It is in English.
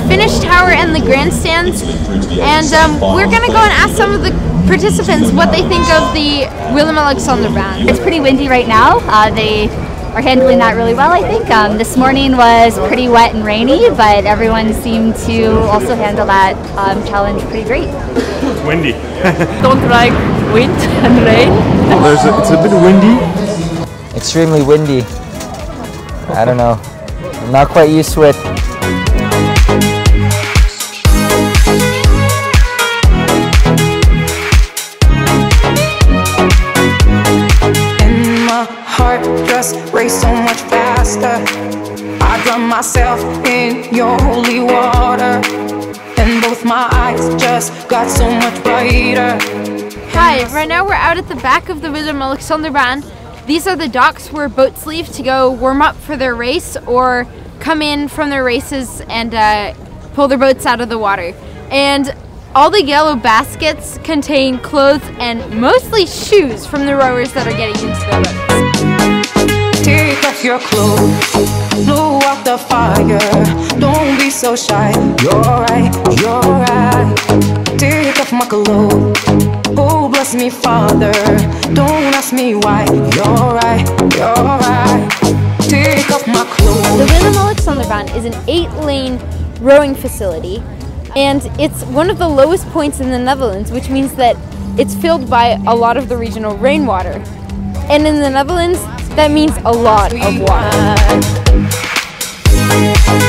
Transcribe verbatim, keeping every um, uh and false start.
finish tower and the grandstands, and um, we're gonna go and ask some of the participants what they think of the Willem-Alexanderbaan. It's pretty windy right now. Uh, they are handling that really well, I think. Um, this morning was pretty wet and rainy, but everyone seemed to also handle that um, challenge pretty great. It's windy. Don't like wind and rain. There's a, it's a bit windy. Extremely windy. I don't know. I'm not quite used to it. And my heart just raced so much faster. I drown myself in your holy water, and both my eyes just got so much brighter. Hi, right now we're out at the back of the Willem-Alexanderbaan. These are the docks where boats leave to go warm up for their race or come in from their races and uh, pull their boats out of the water. And all the yellow baskets contain clothes and mostly shoes from the rowers that are getting into their boats. Take off your clothes, blow out the fire. Don't be so shy. You're right, you're right. Take off my clothes. Oh, bless me, Father. Don't ask me why. You're right, you're right. Take off my clothes. The Willem-Alexanderbaan is an eight-lane rowing facility, and it's one of the lowest points in the Netherlands, which means that it's filled by a lot of the regional rainwater. And in the Netherlands, that means a lot of water.